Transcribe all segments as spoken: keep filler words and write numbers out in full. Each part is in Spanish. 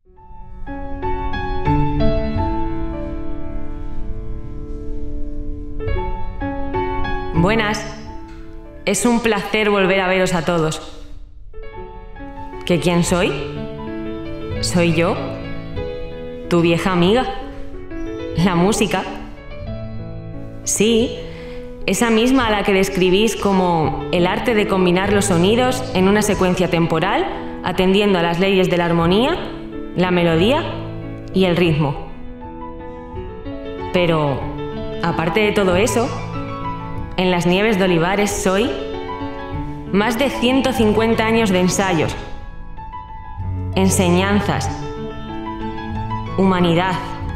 Buenas. Es un placer volver a veros a todos. ¿Que quién soy? Soy yo, tu vieja amiga. La música. Sí, esa misma a la que describís como el arte de combinar los sonidos en una secuencia temporal, atendiendo a las leyes de la armonía, la melodía y el ritmo. Pero, aparte de todo eso, en Las Nieves de Olivares soy más de ciento cincuenta años de ensayos, enseñanzas, humanidad,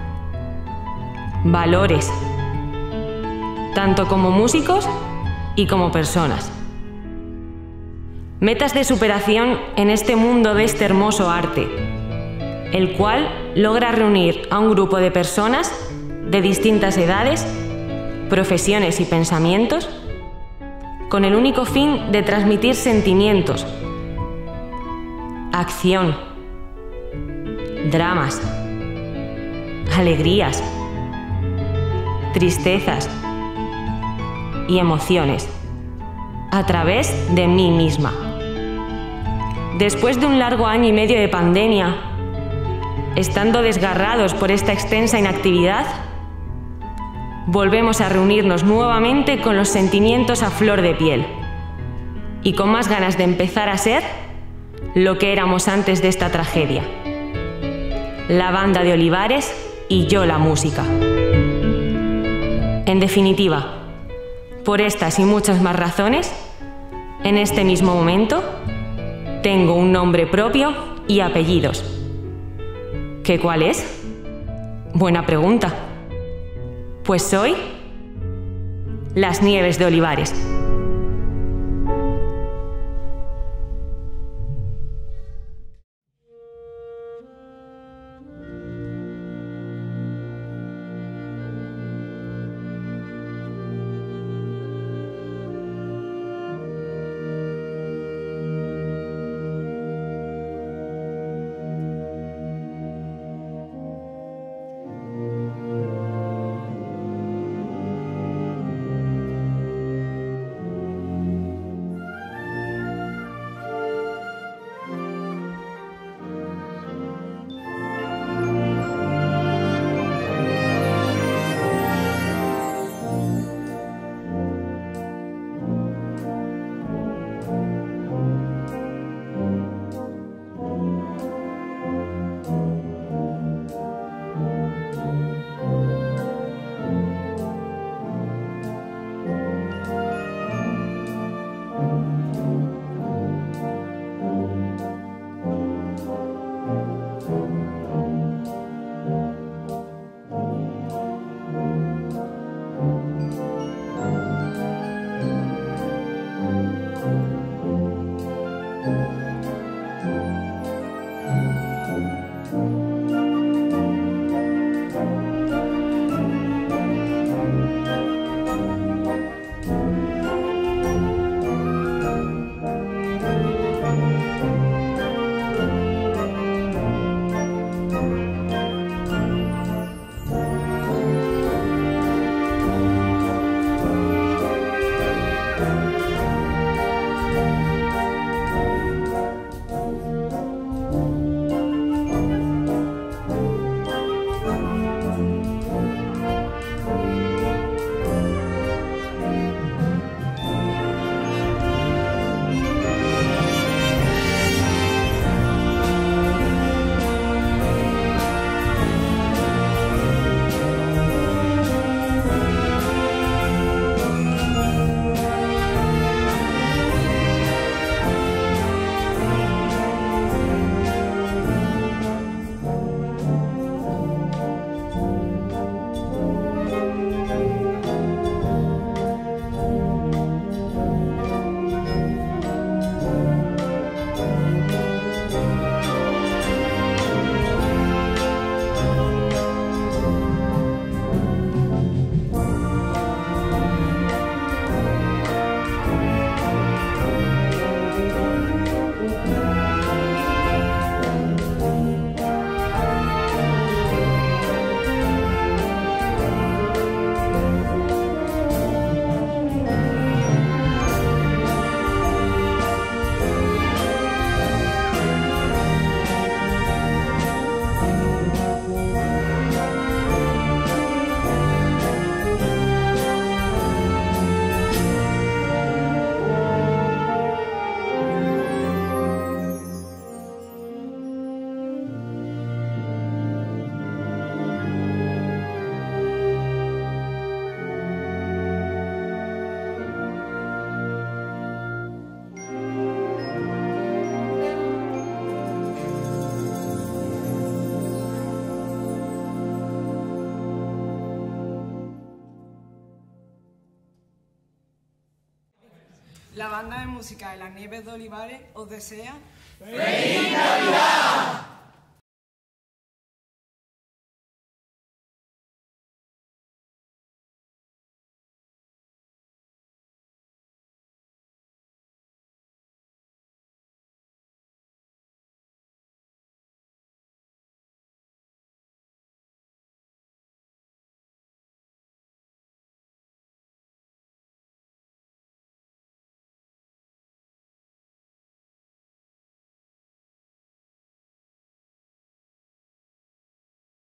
valores, tanto como músicos y como personas. Metas de superación en este mundo de este hermoso arte, el cual logra reunir a un grupo de personas de distintas edades, profesiones y pensamientos, con el único fin de transmitir sentimientos, acción, dramas, alegrías, tristezas y emociones a través de mí misma. Después de un largo año y medio de pandemia, estando desgarrados por esta extensa inactividad, volvemos a reunirnos nuevamente con los sentimientos a flor de piel y con más ganas de empezar a ser lo que éramos antes de esta tragedia. La banda de Olivares y yo la música. En definitiva, por estas y muchas más razones, en este mismo momento, tengo un nombre propio y apellidos. ¿Qué cuál es? Buena pregunta. Pues soy Las Nieves de Olivares. La banda de música de las Nieves de Olivares os desea... ¡Feliz Navidad!